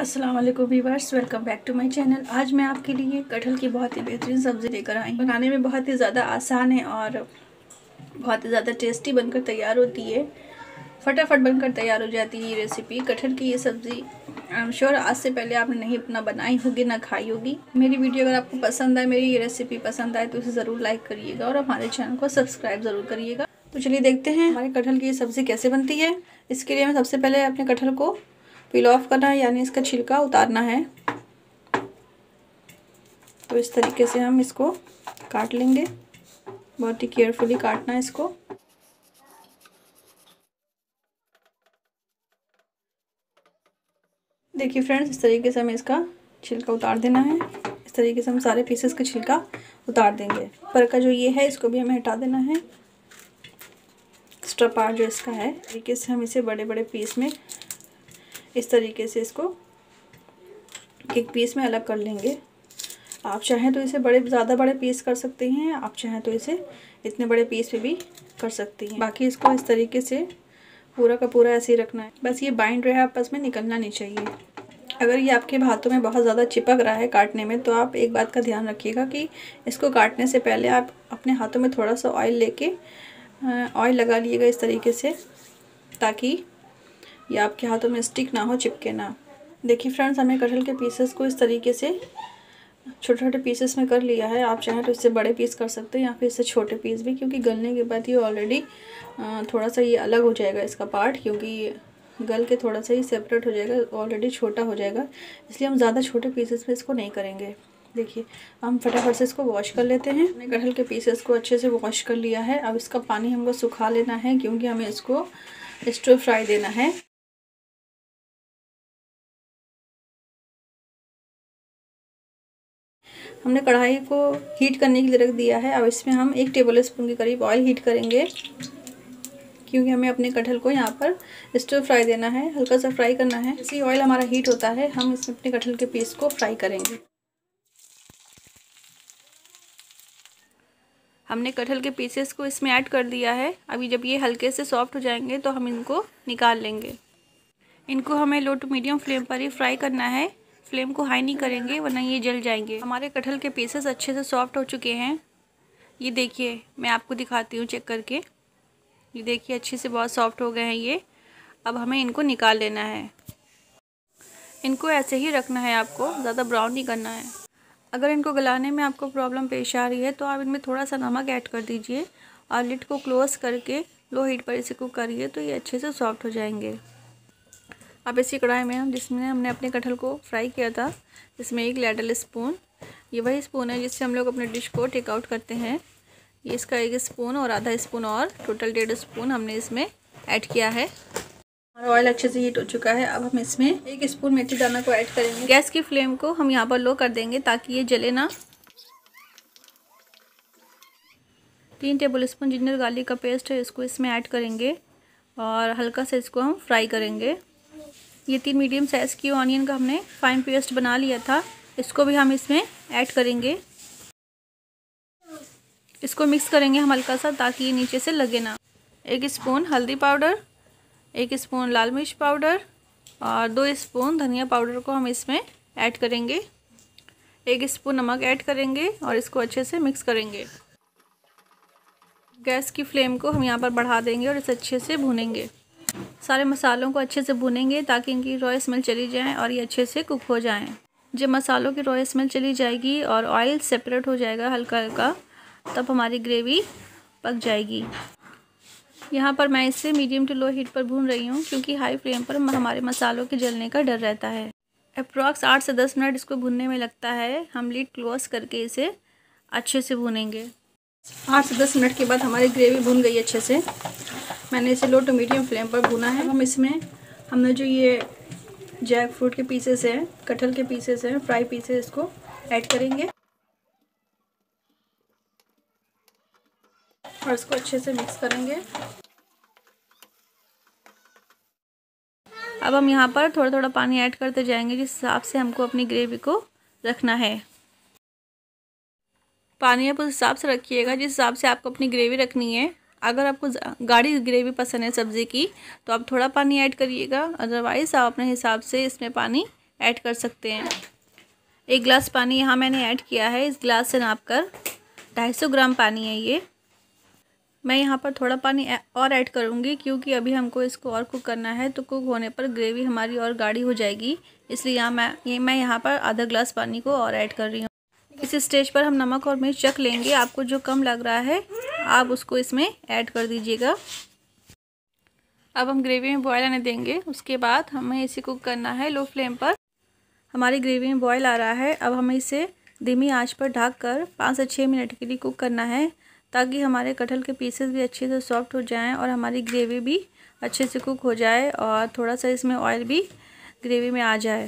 अस्सलाम वालेकुम viewers, welcome back to my channel. आज मैं आपके लिए कटहल की बहुत ही बेहतरीन सब्ज़ी लेकर आई। बनाने में बहुत ही ज़्यादा आसान है और बहुत ही ज़्यादा टेस्टी बनकर तैयार होती है। फटाफट बनकर तैयार हो जाती है ये रेसिपी। कटहल की ये सब्ज़ी आई एम श्योर आज से पहले आपने नहीं अपना बनाई होगी ना खाई होगी। मेरी वीडियो अगर आपको पसंद आए, मेरी ये रेसिपी पसंद आए तो इसे ज़रूर लाइक करिएगा और हमारे चैनल को सब्सक्राइब ज़रूर करिएगा। तो चलिए देखते हैं हमारे कटहल की ये सब्ज़ी कैसे बनती है। इसके लिए हमें सबसे पहले अपने कटहल को पील ऑफ करना है, यानी इसका छिलका उतारना है। तो इस तरीके से हम इसको काट लेंगे, बहुत ही केयरफुली काटना है इसको। देखिए फ्रेंड्स, इस तरीके से हमें इसका छिलका उतार देना है। इस तरीके से हम सारे पीसेस का छिलका उतार देंगे। ऊपर का जो ये है इसको भी हमें हटा देना है, एक्स्ट्रा पार्ट जो इसका है। इस तरीके से हम इसे बड़े बड़े पीस में इस तरीके से इसको एक पीस में अलग कर लेंगे। आप चाहें तो इसे ज़्यादा बड़े पीस कर सकते हैं, आप चाहें तो इसे इतने बड़े पीस में भी कर सकती हैं। बाकी इसको इस तरीके से पूरा का पूरा ऐसे ही रखना है। बस ये बाइंड रहे, आपस में निकलना नहीं चाहिए। अगर ये आपके हाथों में बहुत ज़्यादा चिपक रहा है काटने में, तो आप एक बात का ध्यान रखिएगा कि इसको काटने से पहले आप अपने हाथों में थोड़ा सा ऑयल लगा लीजिएगा इस तरीके से, ताकि ये आपके हाथों में स्टिक ना हो, चिपके ना। देखिए फ्रेंड्स, हमने कटहल के पीसेस को इस तरीके से छोटे छोटे पीसेस में कर लिया है। आप चाहें तो इससे बड़े पीस कर सकते हैं या फिर इससे छोटे पीस भी, क्योंकि गलने के बाद ये ऑलरेडी थोड़ा सा ये अलग हो जाएगा इसका पार्ट, क्योंकि गल के थोड़ा सा ही सेपरेट हो जाएगा, ऑलरेडी छोटा हो जाएगा। इसलिए हम ज़्यादा छोटे पीसेस में इसको नहीं करेंगे। देखिए, हम फटाफट से इसको वॉश कर लेते हैं। हमने कटहल के पीसेस को अच्छे से वॉश कर लिया है। अब इसका पानी हमको सुखा लेना है, क्योंकि हमें इसको स्टर फ्राई देना है। हमने कढ़ाई को हीट करने के लिए रख दिया है। अब इसमें हम 1 टेबल स्पून के करीब ऑयल हीट करेंगे, क्योंकि हमें अपने कटहल को यहाँ पर स्टर फ्राई देना है, हल्का सा फ्राई करना है। जैसे ही ऑयल हमारा हीट होता है, हम इसमें अपने कटहल के पीस को फ्राई करेंगे। हमने कटहल के पीसेस को इसमें ऐड कर दिया है। अभी जब ये हल्के से सॉफ्ट हो जाएंगे तो हम इनको निकाल लेंगे। इनको हमें लो टू मीडियम फ्लेम पर ही फ्राई करना है। फ्लेम को हाई नहीं करेंगे, वरना ये जल जाएंगे। हमारे कटहल के पीसेस अच्छे से सॉफ्ट हो चुके हैं। ये देखिए, मैं आपको दिखाती हूँ चेक करके। ये देखिए, अच्छे से बहुत सॉफ्ट हो गए हैं ये। अब हमें इनको निकाल लेना है। इनको ऐसे ही रखना है, आपको ज़्यादा ब्राउन नहीं करना है। अगर इनको गलाने में आपको प्रॉब्लम पेश आ रही है तो आप इनमें थोड़ा सा नमक ऐड कर दीजिए और लिड को क्लोज़ करके लो हीट पर इसे कुक करिए, तो ये अच्छे से सॉफ्ट हो जाएंगे। अब इसी कढ़ाई में जिसमें हमने अपने कटहल को फ्राई किया था, इसमें 1 लेडल स्पून, ये वही स्पून है जिससे हम लोग अपने डिश को टेक आउट करते हैं। ये इसका 1 स्पून और आधा स्पून और टोटल 1.5 स्पून हमने इसमें ऐड किया है। हमारा ऑयल अच्छे से हीट हो चुका है। अब हम इसमें 1 स्पून मेथी दाना को ऐड करेंगे। गैस की फ्लेम को हम यहाँ पर लो कर देंगे, ताकि ये जले ना। 3 टेबल स्पून जिंजर गार्लिक का पेस्ट है, इसको इसमें ऐड करेंगे और हल्का से इसको हम फ्राई करेंगे। ये 3 मीडियम साइज़ की ऑनियन का हमने फाइन पेस्ट बना लिया था, इसको भी हम इसमें ऐड करेंगे। इसको मिक्स करेंगे हम हल्का सा, ताकि ये नीचे से लगे ना। 1 स्पून हल्दी पाउडर, 1 स्पून लाल मिर्च पाउडर और 2 स्पून धनिया पाउडर को हम इसमें ऐड करेंगे। 1 स्पून नमक ऐड करेंगे और इसको अच्छे से मिक्स करेंगे। गैस की फ्लेम को हम यहाँ पर बढ़ा देंगे और इसे अच्छे से भूनेंगे। सारे मसालों को अच्छे से भूनेंगे, ताकि इनकी रॉ स्मेल चली जाए और ये अच्छे से कुक हो जाएं। जब मसालों की रॉ स्मेल चली जाएगी और ऑयल सेपरेट हो जाएगा हल्का हल्का, तब हमारी ग्रेवी पक जाएगी। यहाँ पर मैं इसे मीडियम टू लो हीट पर भून रही हूँ, क्योंकि हाई फ्लेम पर हमारे मसालों के जलने का डर रहता है। अप्रॉक्स 8 से 10 मिनट इसको भूनने में लगता है। हम लिड क्लोज करके इसे अच्छे से भूनेंगे। 8 से 10 मिनट के बाद हमारी ग्रेवी भून गई अच्छे से। मैंने इसे लो टू मीडियम फ्लेम पर भुना है। हम इसमें हमने जो ये जैक फ्रूट के पीसेस हैं, कटहल के पीसेस हैं, फ्राई पीसेस, इसको ऐड करेंगे और इसको अच्छे से मिक्स करेंगे। अब हम यहाँ पर थोड़ा थोड़ा पानी ऐड करते जाएंगे, जिस हिसाब से हमको अपनी ग्रेवी को रखना है। पानी आप उस हिसाब से रखिएगा जिस हिसाब से आपको अपनी ग्रेवी रखनी है। अगर आपको गाढ़ी ग्रेवी पसंद है सब्ज़ी की, तो आप थोड़ा पानी ऐड करिएगा, अदरवाइज़ आप अपने हिसाब से इसमें पानी ऐड कर सकते हैं। 1 गिलास पानी यहाँ मैंने ऐड किया है, इस गिलास से नाप कर 250 ग्राम पानी है ये। मैं यहाँ पर थोड़ा पानी और ऐड करूँगी क्योंकि अभी हमको इसको और कुक करना है, तो कुक होने पर ग्रेवी हमारी और गाढ़ी हो जाएगी, इसलिए मैं यहाँ पर आधा गिलास पानी को और ऐड कर रही हूँ। इस स्टेज पर हम नमक और मिर्च चख लेंगे, आपको जो कम लग रहा है आप उसको इसमें ऐड कर दीजिएगा। अब हम ग्रेवी में बॉयल आने देंगे, उसके बाद हमें इसे कुक करना है लो फ्लेम पर। हमारी ग्रेवी में बॉयल आ रहा है, अब हमें इसे धीमी आंच पर ढककर 5 से 6 मिनट के लिए कुक करना है, ताकि हमारे कटहल के पीसेस भी अच्छे से सॉफ्ट हो जाएं और हमारी ग्रेवी भी अच्छे से कुक हो जाए और थोड़ा सा इसमें ऑयल भी ग्रेवी में आ जाए।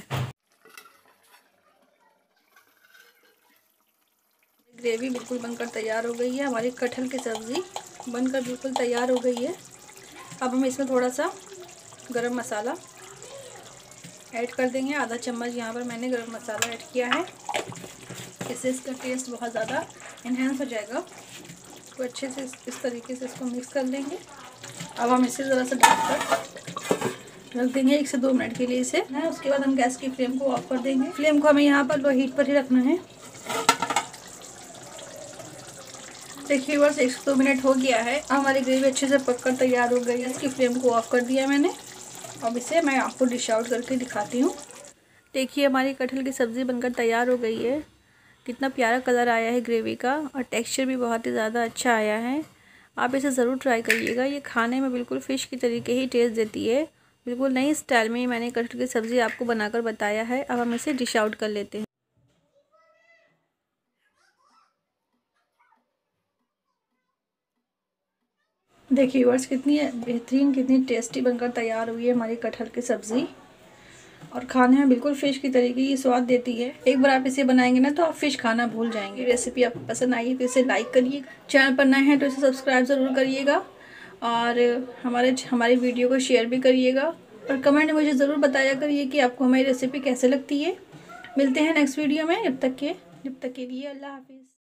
ग्रेवी बिल्कुल बनकर तैयार हो गई है, हमारी कटहल की सब्ज़ी बनकर बिल्कुल तैयार हो गई है। अब हम इसमें थोड़ा सा गरम मसाला ऐड कर देंगे, आधा चम्मच यहाँ पर मैंने गरम मसाला ऐड किया है, इससे इसका टेस्ट बहुत ज़्यादा इन्हेंस हो जाएगा। तो अच्छे से इस तरीके से इसको मिक्स कर लेंगे। अब हम इसे ज़रा सा ढककर रख देंगे 1 से 2 मिनट के लिए इसे, उसके बाद हम गैस की फ्लेम को ऑफ कर देंगे। फ्लेम को हमें यहाँ पर लो हीट पर ही रखना है। देखिए बस 1 से 2 मिनट हो गया है, हमारी ग्रेवी अच्छे से पककर तैयार हो गई है। इसकी फ्लेम को ऑफ कर दिया मैंने। अब इसे मैं आपको डिश आउट करके दिखाती हूँ। देखिए हमारी कटहल की सब्ज़ी बनकर तैयार हो गई है, कितना प्यारा कलर आया है ग्रेवी का और टेक्सचर भी बहुत ही ज़्यादा अच्छा आया है। आप इसे ज़रूर ट्राई करिएगा, ये खाने में बिल्कुल फ़िश की तरीके ही टेस्ट देती है। बिल्कुल नई स्टाइल में मैंने कटहल की सब्ज़ी आपको बनाकर बताया है। अब हम इसे डिश आउट कर लेते हैं। देखिए व्यूअर्स कितनी बेहतरीन, कितनी टेस्टी बनकर तैयार हुई है हमारी कटहल की सब्ज़ी और खाने में बिल्कुल फ़िश की तरीके की स्वाद देती है। एक बार आप इसे बनाएंगे ना तो आप फ़िश खाना भूल जाएंगे। रेसिपी आपको पसंद आई है तो इसे लाइक करिए, चैनल पर नए हैं तो इसे सब्सक्राइब ज़रूर करिएगा और हमारी वीडियो को शेयर भी करिएगा और कमेंट में मुझे ज़रूर बताया करिए कि आपको हमारी रेसिपी कैसे लगती है। मिलते हैं नेक्स्ट वीडियो में, जब तक के लिए अल्लाह हाफिज़।